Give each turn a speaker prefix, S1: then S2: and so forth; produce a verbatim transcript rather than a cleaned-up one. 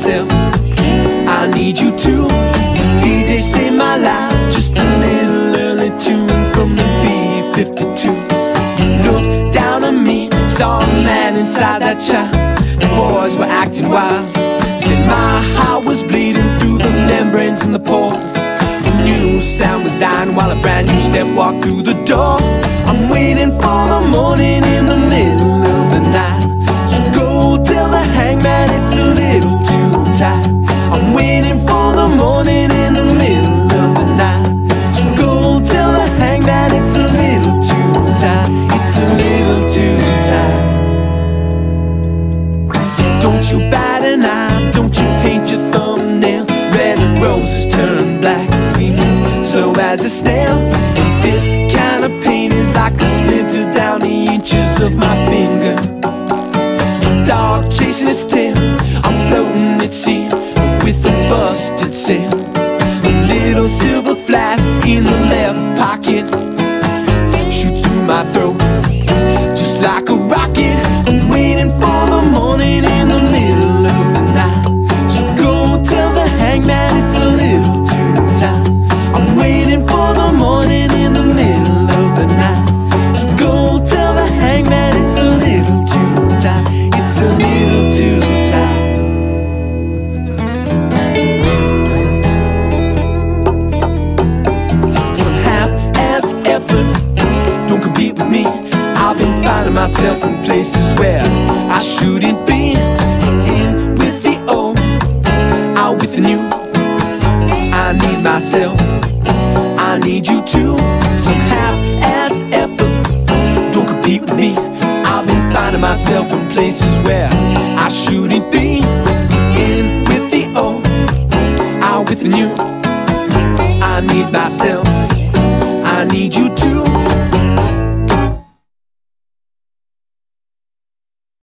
S1: myself. I need you too. D J saved my life, just a little early tune from the B fifty-twos. You looked down on me, saw a man inside that child. The boys were acting wild. Said my heart was bleeding through the membranes and the pores. A new sound was dying while a brand new step walked through the door. I'm waiting for the morning in the middle of the night. So go tell the hangman it's a little too tight. I'm waiting for the morning in the middle of the night. So go tell the hangman it's a little too tight. It's a little too tight. Don't you bat an eye, don't you paint your thumbnail. Red roses turn black, we move slow as a snail. And this kind of pain is like a splinter down the inches of my finger. A dog chasing its tail, I'm floating at sea with a busted sail. A little silver flask in the left pocket shoots through my throat just like a rocket. I'm waiting for the morning in the middle of the night. So go tell the hangman it's a little too tight. I'm waiting for the morning in the middle of the night. So go tell the hangman it's a little too tight. It's a little too tight. Some half-assed effort, don't compete with me. I've been finding myself in places where I shouldn't be. In with the old, out with the new. I need myself, I need you too. Some half-assed effort, don't compete with me. I've been finding myself in places where I shouldn't be. In with the old, out with the new. I need myself, I need you